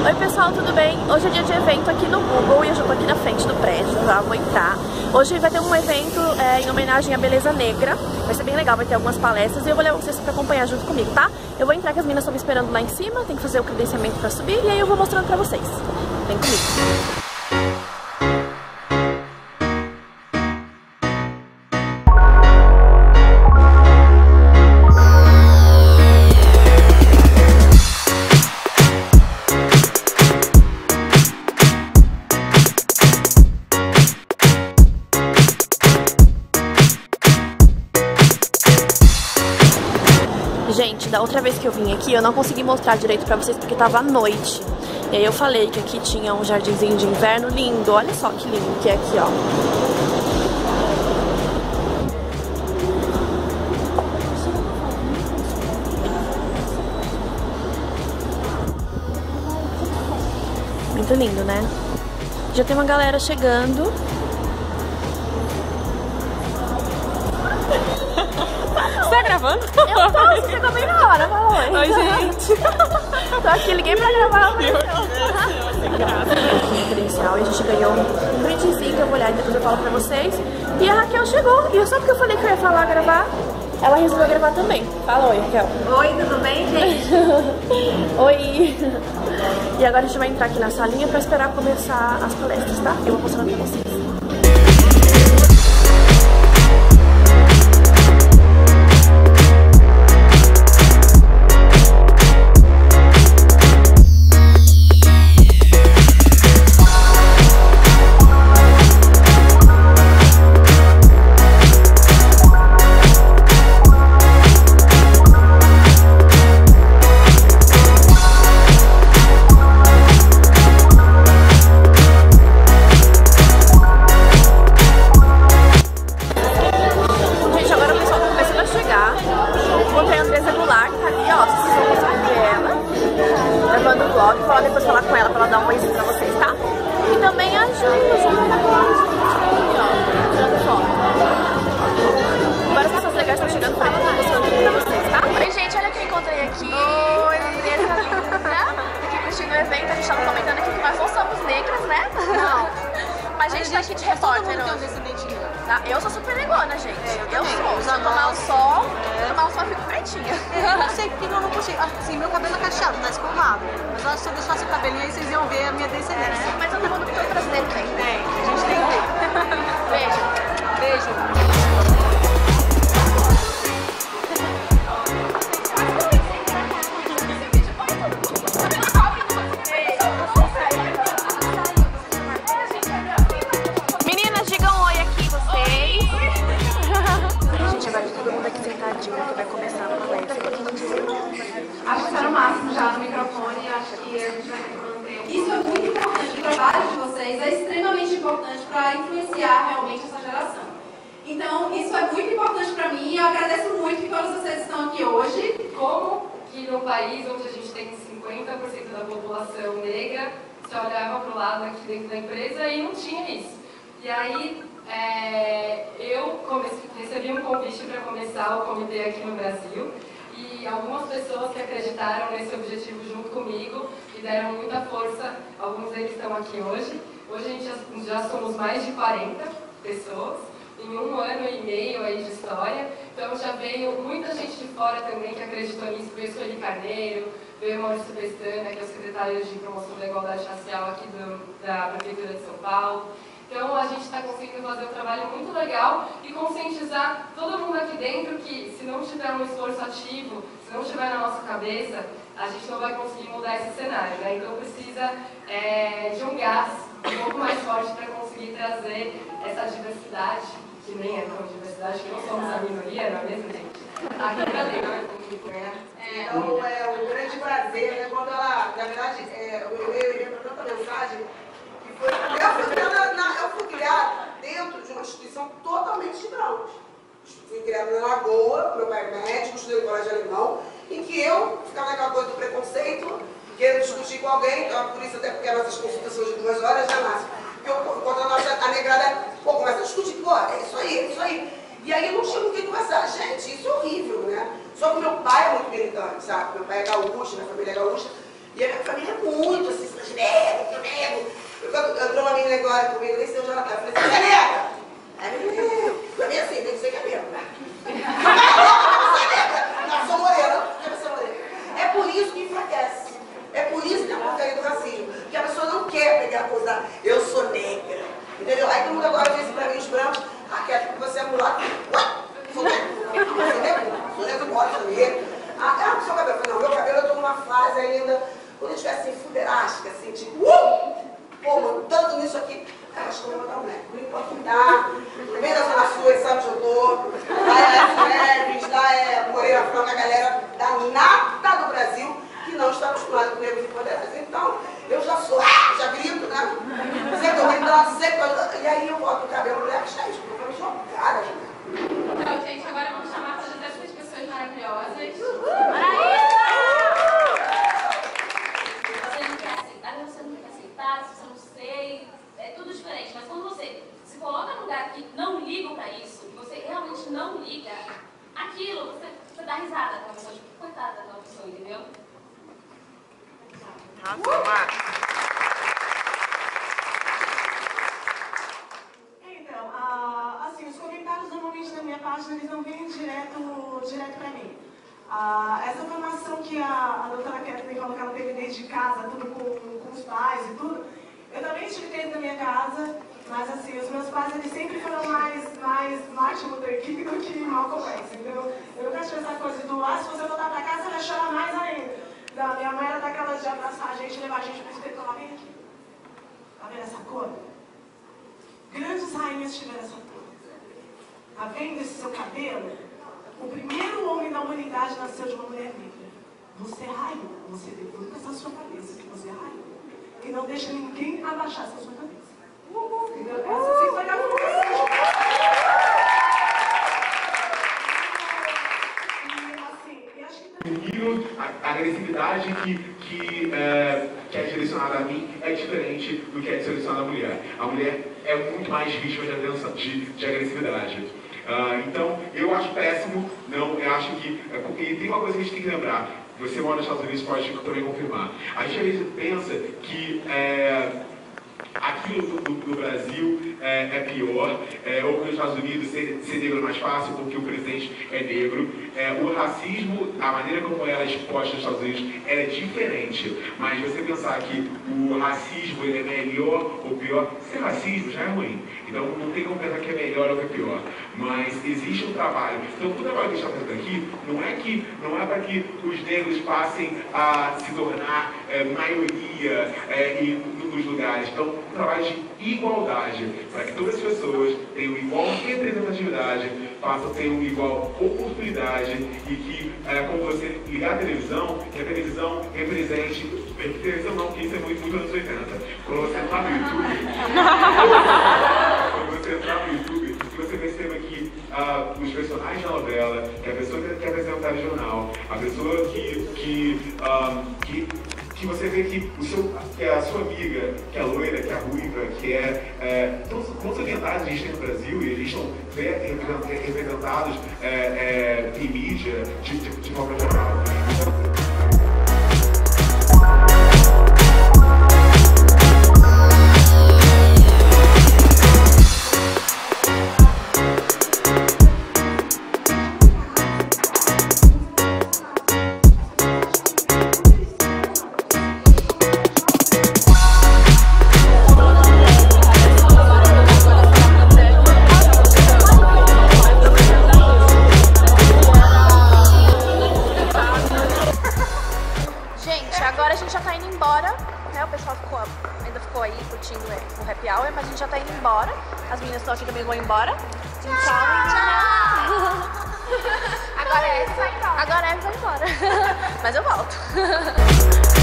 Oi pessoal, tudo bem? Hoje é dia de evento aqui no Google e eu já tô aqui na frente do prédio, já vou entrar. Hoje vai ter um evento em homenagem à beleza negra, vai ser bem legal, vai ter algumas palestras e eu vou levar vocês pra acompanhar junto comigo, tá? Eu vou entrar que as meninas estão me esperando lá em cima, tem que fazer o credenciamento pra subir e aí eu vou mostrando pra vocês. Vem comigo. Gente, da outra vez que eu vim aqui, eu não consegui mostrar direito pra vocês porque tava à noite. E aí eu falei que aqui tinha um jardinzinho de inverno lindo. Olha só que lindo que é aqui, ó. Muito lindo, né? Já tem uma galera chegando. Você tá gravando? Eu tô, você chegou bem na hora, fala oi. Oi, gente. Tô aqui, liguei pra gravar, mas credencial e a gente ganhou um brindezinho que eu vou olhar e depois eu falo pra vocês. E a Raquel chegou, e só porque eu falei que eu ia falar, gravar, ela resolveu gravar também. Fala oi, Raquel. Oi, tudo bem, gente? Oi. E agora a gente vai entrar aqui na salinha pra esperar começar as palestras, tá? Eu vou mostrando pra vocês. Gravando o vlog, vou depois falar com ela pra ela dar um oizinho pra vocês, tá? E também a Ju, várias pessoas legais estão chegando por aqui, eu vou mostrando tudo pra vocês, tá? Oi, gente, olha quem encontrei aqui. Oi, Andressa linda. Aqui curtindo o evento, a gente tava comentando aqui que nós não somos negras, né? Não. Mas a gente tá aqui de repórter hoje. Tá? Eu sou super negona, gente. Eu sou. Se eu tomar o sol, eu fico pretinha. Eu não sei porque eu não puxei. Assim, meu cabelo é cacheado, tá escovado. Mas eu acho que se eu deixasse o cabelinho aí, vocês iam ver a minha descendência. Mas todo mundo brasileiro tem. Tem, a gente tem que ver. Beijo. Beijo. Que vai começar a palestra. Acho que está no máximo já no microfone e acho que a gente vai ter que manter. Isso é muito importante, o trabalho de vocês é extremamente importante para influenciar realmente essa geração. Então, isso é muito importante para mim e eu agradeço muito que todos vocês estão aqui hoje. Como que no país onde a gente tem 50% da população negra, se olhava para o lado aqui dentro da empresa e não tinha isso. E aí, eu recebi um convite para começar o comitê aqui no Brasil e algumas pessoas que acreditaram nesse objetivo junto comigo e deram muita força, alguns deles estão aqui hoje. Hoje a gente já somos mais de 40 pessoas em 1 ano e meio aí de história, então já veio muita gente de fora também que acreditou nisso, veio Sueli Carneiro, veio Maurício Pestana, que é o secretário de promoção da igualdade racial aqui da Prefeitura de São Paulo. Então a gente está conseguindo fazer um trabalho muito legal e conscientizar todo mundo aqui dentro que se não tiver um esforço ativo, se não estiver na nossa cabeça, a gente não vai conseguir mudar esse cenário, né? Então precisa de um gás um pouco mais forte para conseguir trazer essa diversidade, que nem é tão diversidade, que não somos a minoria, não é mesmo, gente? Aqui pra dentro, né? Então é um grande prazer, né? Quando ela, na verdade, eu ia para tanta mensagem. Eu fui criada dentro de uma instituição totalmente de brancos. Fui criada na Lagoa, meu pai é médico, estudei no colégio alemão, em que eu ficava naquela coisa do preconceito, querendo discutir com alguém, então por isso até porque as nossas consultas são de 2 horas, já nasce. Quando a negrada começa a discutir, pô, é isso aí, é isso aí. E aí eu não tinha com quem conversar. Gente, isso é horrível, né? Só que meu pai é muito militante, sabe? Meu pai é gaúcho, minha família é gaúcha. E a minha família é muito, assim, isso é a porcaria do racismo. Porque a pessoa não quer pegar a coisa, eu sou negra. Entendeu? Aí todo mundo agora diz pra mim, os brancos, quer que você é mulato. Ué, sou negro. Sou negro, sou negro. O seu cabelo. Eu falei, não, meu cabelo eu tô numa fase ainda, quando eu estiver assim, fuderástica, assim, tipo, pô, mano, tanto nisso aqui. Cara, acho que eu vou botar um neco. Não importa o que dá. Vem da Zona Sul, sabe onde eu tô. Lá é Neves, lá é Moreira Franca, a galera da nata do Brasil, que não está acostumada com negros e poderosos. Então, eu já sou, já grito, né? Sempre tô gritando, sempre. E aí eu boto o cabelo black, gente, porque eu tô jogada, gente. Então, gente, agora vamos chamar todas essas pessoas maravilhosas. Você não quer aceitar, você não quer aceitar, se você não sei, é tudo diferente. Mas quando você se coloca num lugar que não liga pra isso, e você realmente não liga aquilo, você dá risada com a pessoa, tipo, coitada daquela pessoa, entendeu? Então, assim, os comentários normalmente na minha página, eles não vêm direto pra mim. Essa formação que a doutora Kathleen falou que ela teve desde casa, tudo com os pais e tudo, eu também tive dentro da minha casa, mas assim, os meus pais, eles sempre foram mais Martin Luther King do que Malcolm X, entendeu? Eu nunca tive essa coisa do, se você voltar pra casa, você vai chorar mais ainda. Não, minha mãe era daquelas de abraçar a gente, levar a gente pro espelho e falar, vem aqui. Tá vendo essa cor? Grandes rainhas tiveram essa cor. Tá vendo esse seu cabelo? O primeiro homem da humanidade nasceu de uma mulher negra. Você é rainha. Você deve essa sua cabeça que você é rainha. E não deixa ninguém abaixar essa sua cabeça. Entendeu? Essa sim foi a comunicação. A agressividade que é direcionada a mim é diferente do que é direcionada à mulher. A mulher é muito mais vítima de agressividade. Então, eu acho péssimo, não, eu acho que... E tem uma coisa que a gente tem que lembrar, você mora nos Estados Unidos, pode também confirmar. A gente às vezes pensa que aquilo do Brasil é pior, ou que nos Estados Unidos ser negro é mais fácil porque o presidente é negro. O racismo, a maneira como ela é exposta nos Estados Unidos, ela é diferente. Mas você pensar que o racismo ele é melhor ou pior, ser racismo já é ruim. Então não tem como pensar que é melhor ou que é pior. Mas existe um trabalho. Então o trabalho que a gente está fazendo aqui não é para que os negros passem a se tornar maioria nos lugares. Então, um trabalho de igualdade, para que todas as pessoas tenham igual representatividade, tenham igual oportunidade e que, quando você ligar a televisão, que a televisão represente, televisão não, porque isso é muito anos 80. Quando você entrar no YouTube, que você perceba que os personagens da novela, que a pessoa que apresenta a regional, a pessoa que você vê que a sua amiga, que é loira, que é ruiva, que todos os orientais a gente tem no Brasil e eles estão representados em mídia de forma geral. Agora a gente já tá indo embora, né? O pessoal ainda ficou aí curtindo o happy hour, mas a gente já tá indo embora. As meninas estão aqui também vão embora. Tchau, Agora é essa vai embora. Agora é vai embora. Mas eu volto.